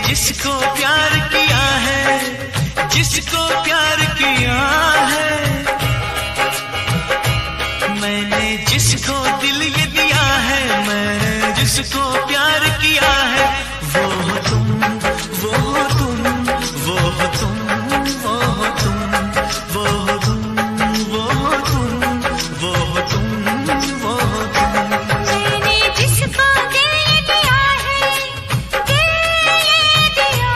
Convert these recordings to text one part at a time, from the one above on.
जिसको प्यार किया है, जिसको प्यार किया है, मैंने जिसको दिल ये दिया है, मैंने जिसको प्यार किया है, वो हो तुम, वो हो तुम, वो हो तुम, वो हो तुम, वो हो तुम, वो हो तुम, वो हो तुम, वो हो तुम। मैंने जिसको दिल ये दिया है, दिल ये दिया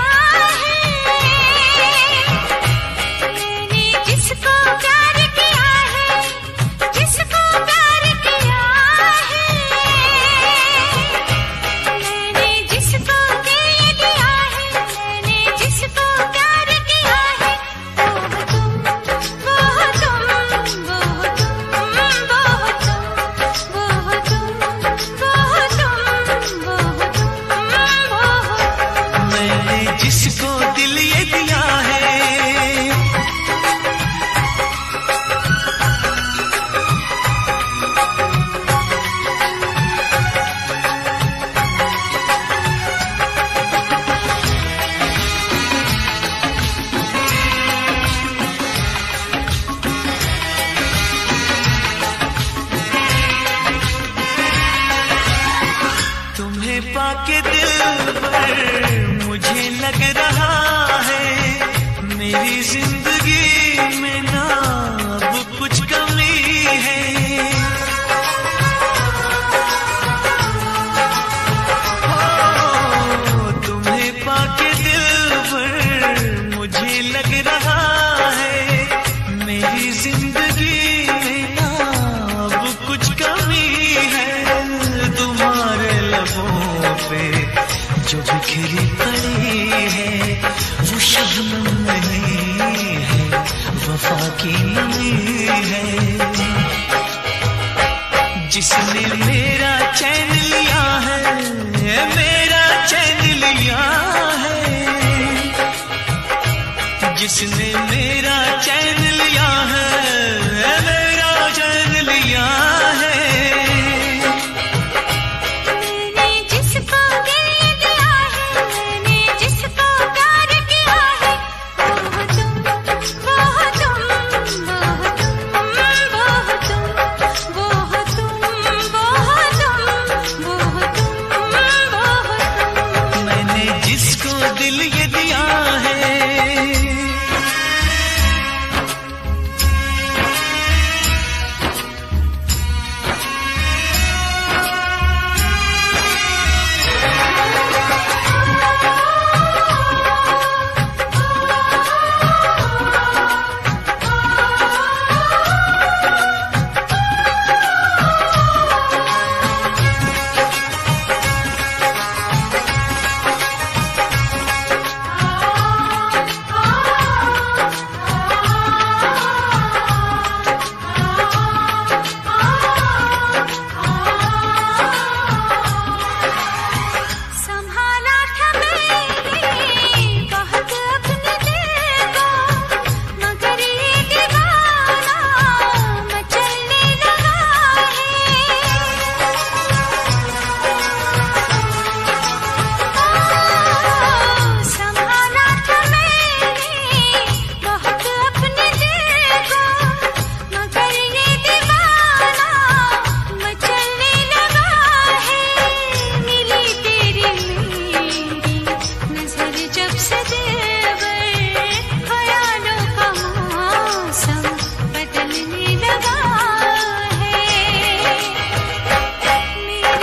है, मैंने जिसको प्यार किया है, जिसको प्यार किया है, मैंने जिसको दिल ये दिया है, मैंने जिसको प्यार किया है, वो हो तुम, वो हो तुम, वो हो तुम, वो हो तुम, वो हो तुम, वो हो तुम, वो हो तुम, वो हो तुम। मैंने जिसको दिल ये दिया है, तुम्हें पाके दिल पर मुझे लग रहा है, मेरी जिंदगी में ना अब कुछ कमी है। हो, तुम्हें पाके दिल पर मुझे लग रहा है, मेरी जिंदगी में ना अब कुछ कमी है। तुम्हारे लबों पे जो बिखरी पड़ी है, वो शबनम नहीं है, वफा की नमी है। जिसने मेरा चैन लिया है, मेरा चैन लिया है, जिसने मेरा